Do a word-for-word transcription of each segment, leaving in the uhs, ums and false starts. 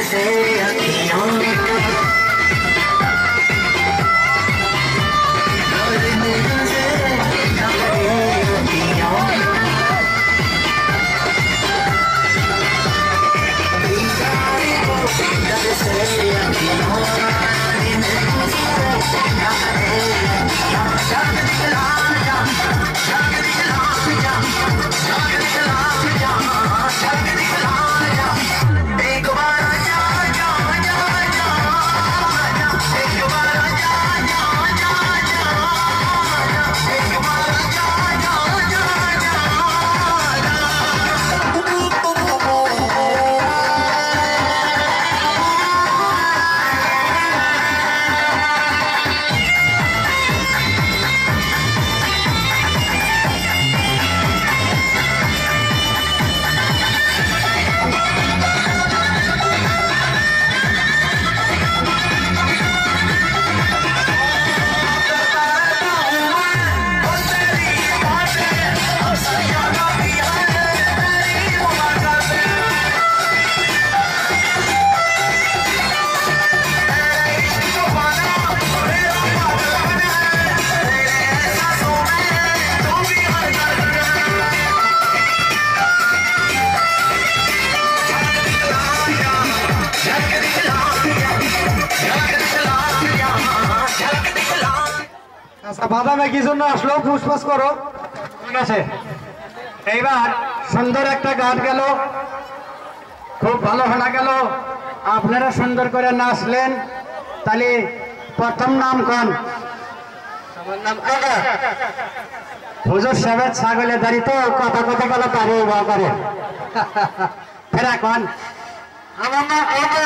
বাদামে কি জন্য আসলো ফুসফুস করো ঠিক আছে এইবার সুন্দর একটা গান গেল খুব ভালো শোনা গেল আপনারা সুন্দর করে নাচলেন তাহলে প্রথম নাম কোন আমার নাম আগা হুজুর সাহেব ছাগলে দাঁড়ি তো কথা কথা গেল পারে বা করে ফেরা কোন আমার নাম আগা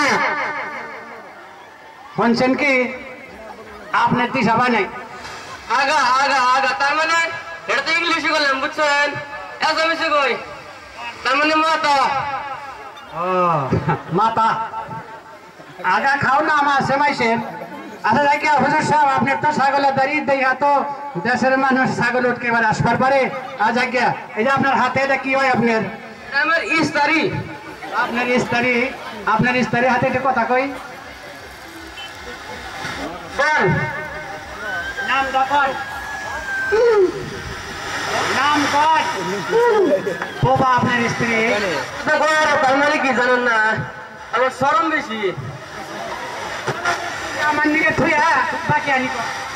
শুনছেন কি আপনার দিশা নাই আগা আগা আগা তার মানে এটা তো ইংলিশে বললাম বুঝছেন এসামিসে কই তার মানে মাতা ও মাতা আগা খাও না আমার সেমাইছেন আচ্ছা দেখে হুজুর সাহেব আপনার তো ছাগলের দাঁড়িয়ে দেখা তো দেশের মানুষ ছাগল উঠকে এবার আসবার পারে আজ আজ্ঞা এই যে আপনার হাতে এটা কি হয় আপনার আমার ইস্তারি আপনার ইস্তারি আপনার ইস্তারি হাতে একটা কথা কই বল নাম দাপন নাম কত বাবা আপনার স্ত্রী তার মানে কি জানেন না আমার শরম বেশি আমার নিকে থুয়া বাকি আনি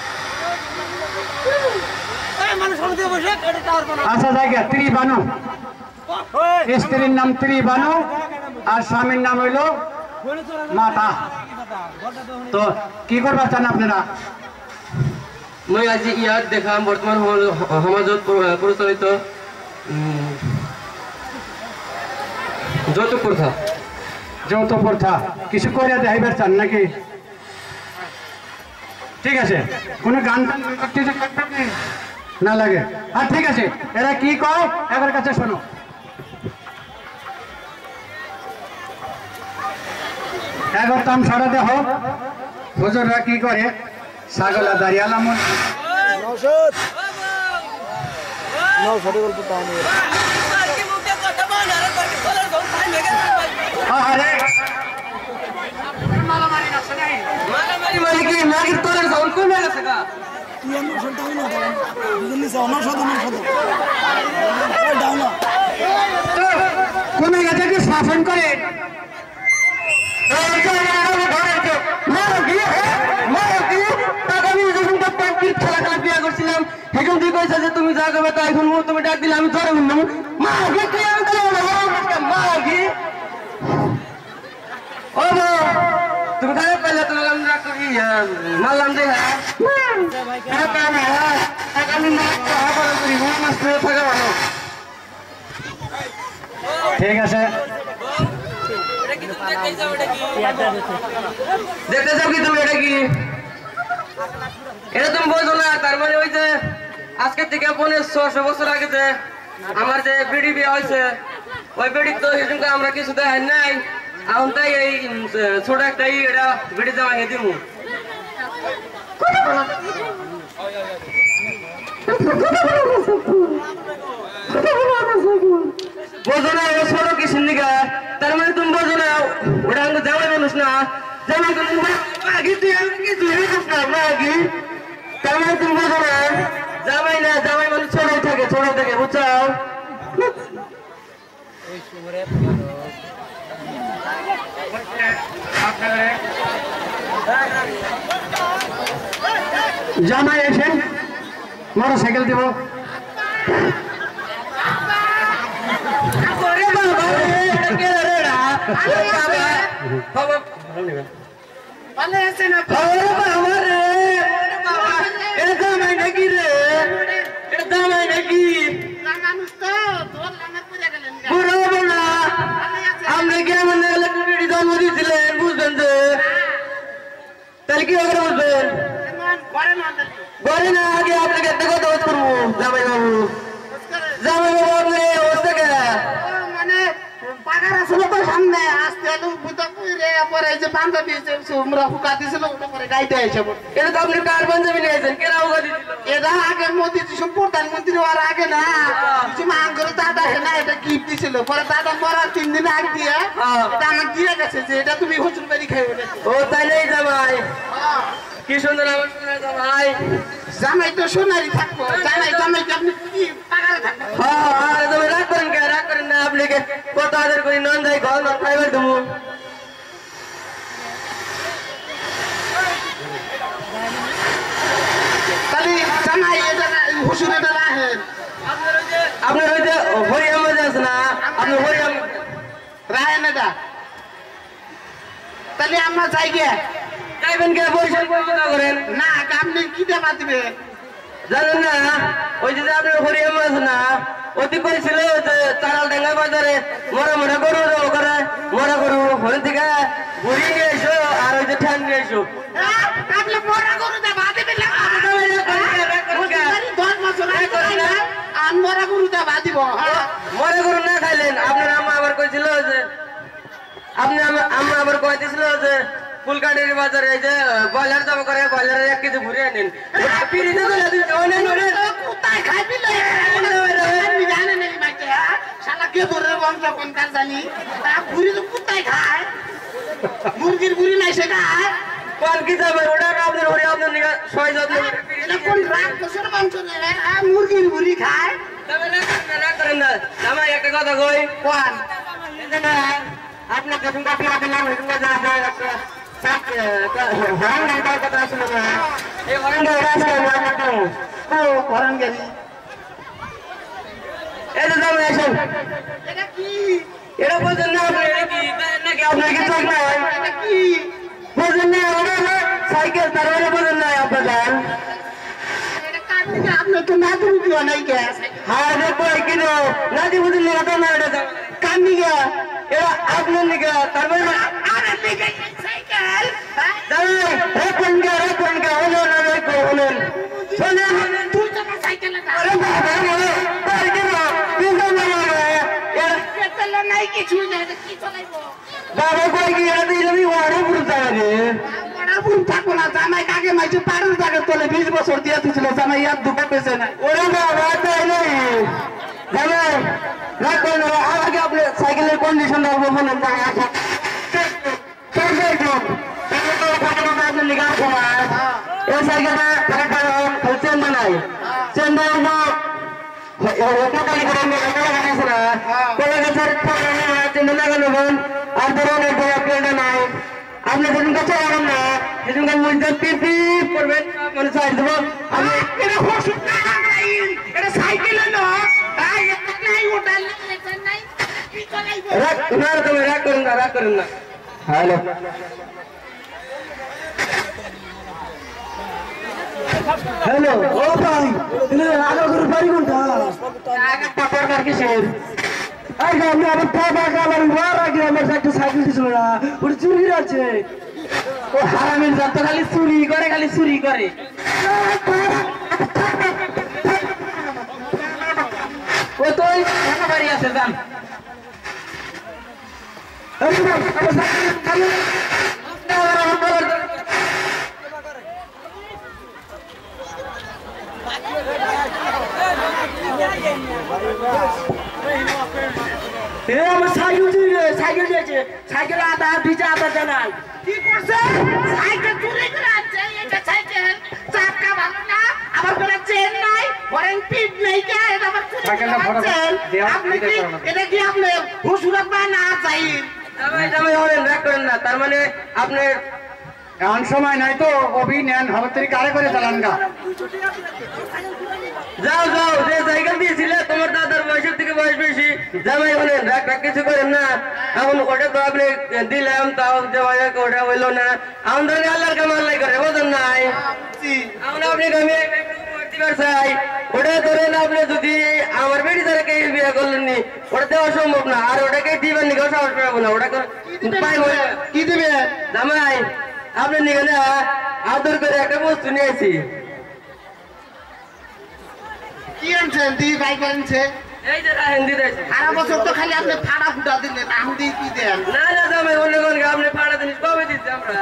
আচ্ছা জায়গা ত্রিবানু স্ত্রীর নাম ত্রিবানু আর স্বামীর নাম হইল মাতা তো কি করবা চান আপনারা মই আজি ইয়াত দেখাম বর্তমান সমাজত প্রচলিত যৌতুক প্রথা যৌতুক প্রথা কিছু করে দেখাইবার চান নাকি ঠিক আছে কোনো গান না লাগে আর ঠিক আছে এরা কি কয় এবার কাছে শোনো এবার তাম ছড়া দেহ হুজুররা কি করে ছাগলা দাঁড়িয়ে আলামন নৌশদ নৌশদে গল্প তাহলে আরে মারামারি না শোনাই মারামারি মানে কি মাগির তোরের সাউন্ড কমে গেছে গা তুই এমন শুনতে হই না বুঝলি সে অনশদ অনশদ ওই দাও না তো কমে গেছে কি শাসন করে তুমি যা করবে তাই এখন তুমি ডাক দিলে আমি ধরে উঠলাম তুমি খারাপ পাইলে তুমি মারলাম যে ঠিক আছে দেখতে চাও কি তুমি এটা কি এটা তুমি বলছো না তার মানে ওই যে আজকে থেকে পনেরো ছশো বছর আগে যে আমার যে বিড়ি বিয়ে হয়েছে ওই বিড়ি তো সেদিনকে আমরা কিছু দেখাই নাই এখন তাই এই ছোট একটা এটা বিড়ি জামা খেয়ে দিব বোঝো না ও ছোট কিসের নিকা তার মানে তুমি বোঝো না ওটা আমাকে জামাই মানুষ বুঝিস না জামাই তুমি মাগি তুই কি তুই বুঝিস না মাগি জামাই তুমি বুঝো না জামাই না জামাই মানে ছোড়াই থাকে ছোড়াই থাকে বুঝছো জামাই এসেন মোটর সাইকেল দেব জামাই নাকি রে জামাই নাকি আমরা কি আমার জন্ম দিয়েছিলেন বুঝবেন যে তাহলে কি করে বুঝবেন ঘরে না আগে আপনাকে একটা কথা করবো জামাই বাবু জামাই বাবু আপনি অবস্থা কে মানে পাকার আসলে তো সামনে আসতে পরে যে পাঞ্জাবি হুকা দিয়েছিল ওটা পরে গাইতে এসে এটা তো আপনি কার পাঞ্জাবি নিয়েছেন কেন হুকা দিয়েছিল এটা আগে মোদী যিসব প্রধানমন্ত্রী হওয়ার আগে না মাঙ্গর দাদা না এটা গিফট দিছিল পরে দাদা মরার তিন দিন আগে দিয়ে এটা আমার দিয়ে গেছে যে এটা তুমি হচুর বাড়ি খাইবে ও তাই নেই জামাই কি সুন্দর আমার জামাই জামাই তো সোনারি থাকবো জামাই জামাই আপনি কি পাকারে থাকবো হ্যাঁ তুমি রাগ করেন কে রাগ করেন না আপনি কত আদর করি নন যাই ঘর নন খাইবার দেবো তাহলে জামাই এটা হুসুর এটা রাহেন আপনার ওই যে হরিয়াম আছে না আপনি হরিয়াম রাহেন এটা তাহলে আমরা যাই গে যাইবেন কে পয়সা পয়সা করেন না আপনি কি দেবা দিবেন জানেন না ওই যে আপনি হরিয়াম আছে না অতি করেছিল যে চারাল ডাঙ্গা বাজারে মরা মরা গরু করে মরা গরু হরে থেকে ঘুরি নিয়ে এসো আর ওই যে ঠ্যাং নিয়ে এসো আপনি মরা গরু দেবা দিবেন মরা গরু দেবা দিব মরা গরু না খাইলেন আপনার আম্মা আবার কইছিল যে আপনি আম্মা আবার কইতেছিল যে ফুলকাটির বাজারে এই যে বয়লার দাম করে বয়লারের এক কেজি ঘুরে আনেন পিড়িতে তো অনেক অনেক কোথায় খাইবি জানে নাকি মাইকে শালা কে ধরে বংশ কোন কাজ জানি তা ঘুরি তো কোথায় খায় মুরগির ঘুরি নাই সে খায় কোন কি যাবে ওটা আপনার হরি আপনার নিগা ছয় যত্ন এটা কোন রাগ কসর বংশ রে মুরগির ঘুরি খায় তবে না না করেন না আমার একটা কথা কই কোন আপনার কাছে কাছে রাখেন না হেডুঙ্গা যা যায় একটা সাত হরন গাড়ি কথা আসলে না এই হরন গাড়ি আসলে না ও হরন গাড়ি এই যে যাবেন আসেন এটা কি এটা বুঝেন না আপনি এটা কি নাকি আপনার কি চোখ নাই এটা কি বুঝেন না সাইকেল তার মানে বুঝেন না আপনার যান এটা কার থেকে আপনি তো না তুমি দিও নাই কে হ্যাঁ দেখো কিনো নাকি বুঝেন না এটা না এটা কান নিগা এটা আপনার নিগা তার মানে আরে লিগে সাইকেল দাঁড়াই রাখুন গা রাখুন গা হলো না দেখো হলো শোনেন তুই তো সাইকেল আরে বাবা রে তাই কেন বিজন না রে পেট্রোল নাই কিছু না কি চলাইবো বাবা কই কি এটা দিলি ওরে পুরো রে আমার বুন থাকো না জামাই কাকে মাইছে পাড়ের জায়গা তোলে বিশ বছর দিয়ে দিছিল জামাই আর দুটো পেছে না ওরে বাবা তাই নাই জামাই রাখুন আগে আপনি সাইকেলের কন্ডিশনটা বলুন না আচ্ছা ঠিক আছে আপনার নিগা করা এই সাইকেলটা একটা চেন বানাই চেন বানানো ওটা কালি করে আমি এটা বানাইছি না কোলে গেছে চেন লাগানো বল আর ধরুন এই প্লেনটা নাই আপনি যেদিন কাছে লাগান না সেদিন কাছে মধ্যে পিপি করবেন মানে সাইড দেবো আমি এটা হসুন না এটা সাইকেল না এই এটা নাই ওটা নাই কি চলাইবো রাগ না তুমি রাগ করেন না রাগ করেন না হ্যালো হ্যালো ও ভাই তুমি আগা করে বাড়ি কোনটা আগা পাপড় মার কিসের আগে আমি আবার পাপা কালার মার আগে আমার একটা সাইকেল ছিল না ওটা চুরি আছে ও হারামির জাত খালি চুরি করে খালি চুরি করে ও তো ওই বাড়ি আছে যান এ আমার সাইকেল চুরি হয়ে সাইকেল দিয়েছে সাইকেল আধা ভিজা আধা জানাই কি করছে সাইকেল চুরি করে আনছে এটা সাইকেল চাকা ভালো না আবার কোনো চেন নাই ফরেন পিট নেই কে এটা আবার চুরি করে আনছেন আপনি কি এটা কি আপনি হুসুরাত বা না চাই জামাই জামাই হলেন রাগ করেন না তার মানে আপনি এমন সময় নাই তো অভি নেন হবে তুই কারে করে চালান গা যাও যাও যে সাইকেল দিয়েছিলে তোমার দাদার বয়সের থেকে বয়স বেশি জামাই হলেন রাগ রাগ কিছু করেন না এখন ওটা তো আপনি দিলাম তাও জামাই ওটা হইলো না আমাদের আল্লাহর কামাল লাই করে বোঝেন নাই এখন আপনি আমি দিবার চাই ওটা ধরেন আপনি যদি আমার বেটি তারাকে বিয়ে করলেন নি ওটা দেওয়া সম্ভব না আর ওটাকে দিবেন নি কেউ সাহস পাবো না ওটা কি দিবে জামাই আপনি নিয়ে না আদর করে একটা বস্তু নিয়েছি কি আনছেন দি বাইক আনছে এই যে হিন্দি দিয়েছি সারা বছর তো খালি আপনি ফাড়া ফুটা দিলেন আমি কি দেন না না জামাই অন্য কোন আপনি পাড়া জিনিস কবে দিচ্ছি আমরা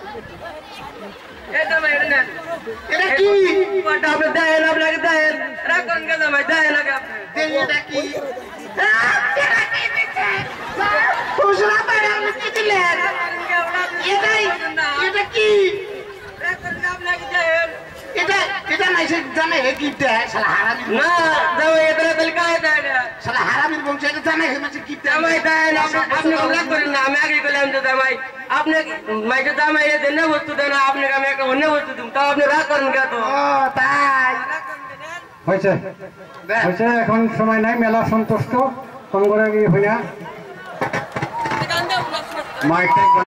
এই জামাই এটা নেন এটা কি ওটা আপনি দেন আপনাকে দেন রাগ করেন কে জামাই দেন আগে আপনি দেন এটা কি এটা কি দিচ্ছে হুসুরাত ভাই আপনি কি দিলেন এটাই এটা কি রাগ করেন আপনাকে দেন এটা এটা নাই সে জানে হে গিফট দেয় শালা হারামি না জামাই এটা তাহলে কাহে দেয় না শালা হারামির বংশ এটা জানে হে মানে গিফট দেয় জামাই দেন আপনি রাগ করেন না আমি আগে বললাম যে জামাই আপনি মাইকে জামাই দেন না বস্তু দেন আপনাকে আমি একটা অন্য বস্তু দিম তাও আপনি রাগ করেন কে তো ও তাই হয়েছে হয়েছে এখন সময় নাই মেলা সন্তুষ্ট কম করে গিয়ে হইয়া মাইক